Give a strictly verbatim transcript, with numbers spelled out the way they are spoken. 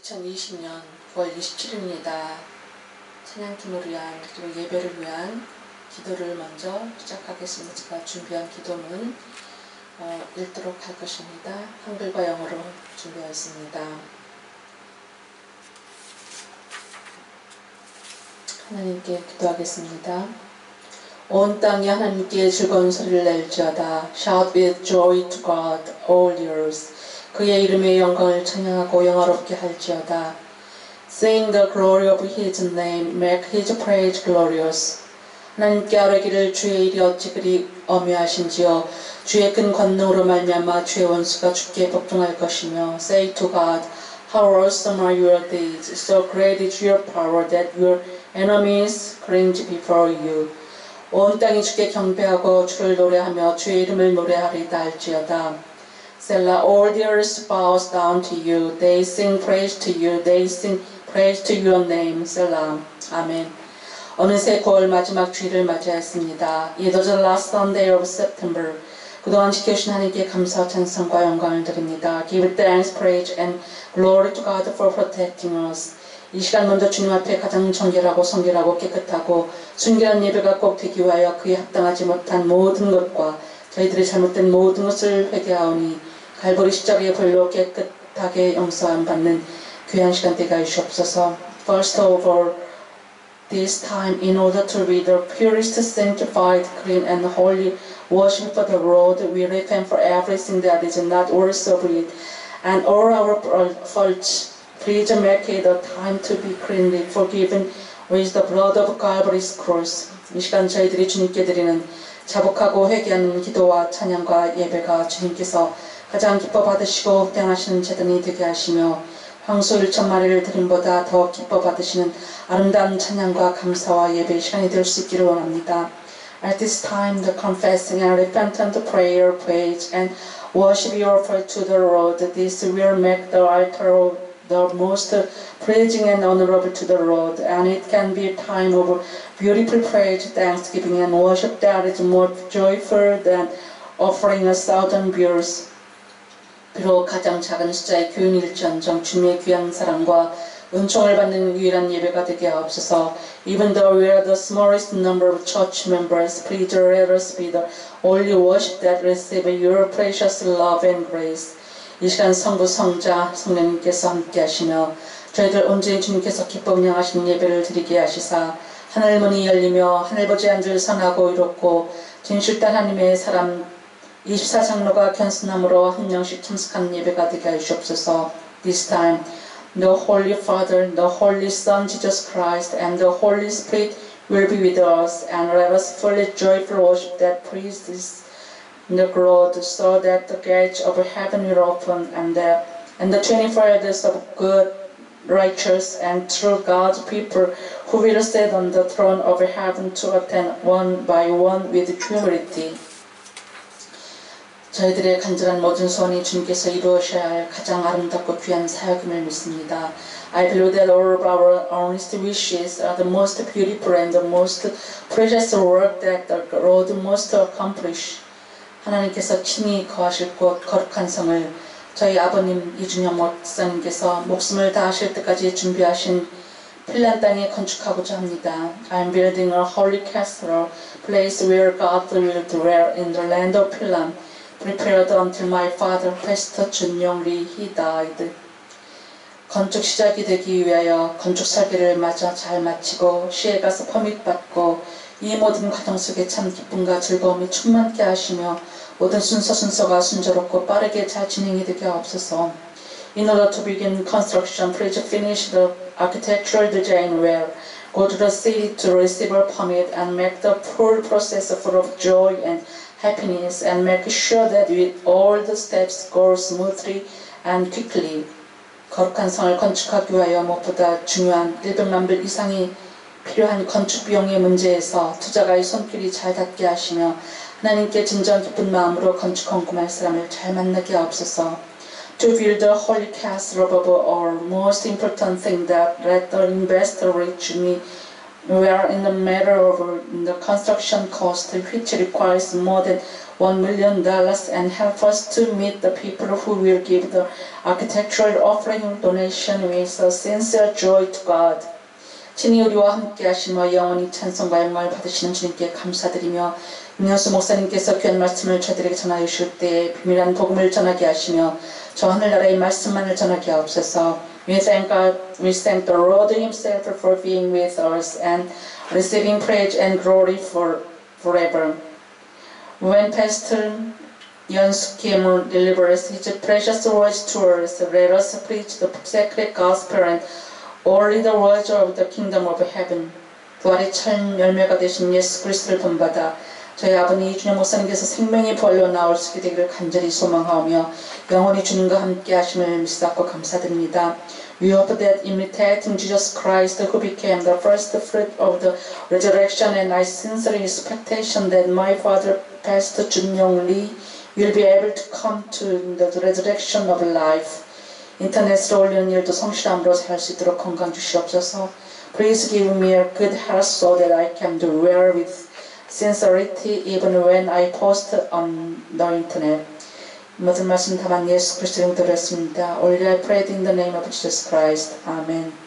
이천이십 년 구월 이십칠일입니다. 찬양팀을 위한 그리고 예배를 위한 기도를 먼저 시작하겠습니다. 제가 준비한 기도문 어, 읽도록 할 것입니다. 한글과 영어로 준비하였습니다. 하나님께 기도하겠습니다. 온 땅이 하나님께 즐거운 소리를 낼지어다. Shout with joy to God, all the earth. 그의 이름의 영광을 찬양하고 영화롭게 할지어다. Sing the glory of His name, make His praise glorious. 하나님께 아뢰기를 주의 일이 어찌 그리 엄묘하신지요. 주의 큰 권능으로 말미암아 주의 원수가 주께 복종할 것이며. Say to God, how awesome are your deeds, so great is your power that your enemies cringe before you. 온 땅이 주께 경배하고 주를 노래하며 주의 이름을 노래하리다 할지어다. Selah, all the earth bows down to you. They sing praise to you. They sing praise to your name. Selah. 아멘. 어느새 구월 마지막 주일을 맞이했습니다. It was the last Sunday of September. 그동안 지켜주신 하나님께 감사와 찬송과 영광을 드립니다. Give thanks, praise, and glory to God for protecting us. 이 시간 먼저 주님 앞에 가장 정결하고 성결하고 깨끗하고 순결한 예배가 꼭 되기 위하여 그에 합당하지 못한 모든 것과 저희들의 잘못된 모든 것을 회개하오니 갈보리 십자가의 벌로 깨끗하게 용서함 받는 귀한 시간 되게 하시옵소서. First of all, this time in order to be the purest, sanctified, clean, and holy worship for the Lord, we repent for everything that is not worthy of it, and all our faults. Please make it a time to be cleanly forgiven with the blood of Calvary's cross. 이 시간 저희들이 주님께 드리는 자복하고 회개하는 기도와 찬양과 예배가 주님께서 가장 기뻐 받으시고 흡당하시는 제단이 되게 하시며 황소 일천 마리를 드림보다 더 기뻐 받으시는 아름다운 찬양과 감사와 예배의 시간이 될 수 있기를 원합니다. At this time, the confessing and repentant prayer, praise, and worship you offer to the Lord. This will make the altar the most pleasing and honorable to the Lord, and it can be a time of beautiful praise, thanksgiving, and worship that is more joyful than offering a thousand bulls. 비록 가장 작은 숫자의 교인일지언정 주님의 귀한 사랑과 은총을 받는 유일한 예배가 되게 하옵소서. Even though we are the smallest number of church members, please let us be the only worship that receive your precious love and grace. 이 시간 성부, 성자, 성령님께서 함께 하시며 저희들 온전히 주님께서 기뻐 운영하시는 예배를 드리게 하시사 하늘 문이 열리며 하늘버지 한 줄 선하고 이롭고 진실단 하나님의 사람 이십사 장로가 견순함으로 한 명씩 참석하는 예배가 되게 하시옵소서. This time, the Holy Father, the Holy Son, Jesus Christ, and the Holy Spirit will be with us, and let us fully joyful worship that pleases the Lord, so that the gates of heaven will open, and the, and the twenty-four elders of good, righteous, and true God's people who will sit on the throne of heaven to attend one by one with humility. 저희들의 간절한 모든 소원이 주님께서 이루어셔야 할 가장 아름답고 귀한 사역임을 믿습니다. I believe that all of our earnest wishes are the most beautiful and the most precious work that the Lord must accomplish. 하나님께서 친히 거하실 곳 거룩한 성을 저희 아버님 이준영 목사님께서 목숨을 다하실 때까지 준비하신 필란 땅에 건축하고자 합니다. I am building a holy castle, place where God will dwell in the land of Pilam, prepared until my father, Pastor 준영 Lee, he died. 건축 시작이 되기 위하여 건축 설계를 마저 잘 마치고 시에 가서 퍼밋 받고 이 모든 과정 속에 참 기쁨과 즐거움이 충만케 하시며 모든 순서 순서가 순조롭고 빠르게 잘 진행이 되게 하옵소서. In order to begin construction, please finish the architectural design well. Go to the city to receive a permit and make the full process full of joy and happiness, and make sure that with all the steps go smoothly and quickly. 거룩한 성을 건축하기 위하여 무엇보다 중요한 일백만 불 이상이 필요한 건축 비용의 문제에서 투자가의 손길이 잘 닿게 하시며 하나님께 진정 기쁜 마음으로 건축 헌금할 사람을 잘 만나게 하옵소서. To build the holy castle above all, most important thing that let the investor reach me We are in the matter of the construction cost, which requires more than one million dollars, and help us to meet the people who will give the architectural offering donation with a sincere joy to God. 친히 우리와 함께 하시며 영원히 찬송과 영광을 받으시는 주님께 감사드리며 민현수 목사님께서 귀한 말씀을 저희들에게 전하여 주실 때에 비밀한 복음을 전하게 하시며 저 하늘나라의 말씀만을 전하게 하옵소서. We thank God, we thank the Lord Himself for being with us and receiving praise and glory for forever. When Pastor Yunsu Kim delivers his precious words to us, let us preach the sacred gospel and only the words of the kingdom of heaven. 부활의 첫 열매가 되신 예수 그리스도를 본받아 저희 아버님 이준영 목사님께서 생명의 부활로 나올 수 있게 되기를 간절히 소망하오며 영원히 주님과 함께 하심을 믿사옵고 감사드립니다. We hope that imitating Jesus Christ who became the first fruit of the resurrection, and I sincerely expectation that my father Pastor Junyoung Lee will be able to come to the resurrection of life. 인터넷으로 올리는 일도 성실함으로 살 수 있도록 건강 주시옵소서. Please give me a good health so that I can do well with sincerity even when I post on the internet. 모든 말씀 다만 예수 그리스도 이름으로 드렸습니다. Only I prayed in the name of Jesus Christ. Amen.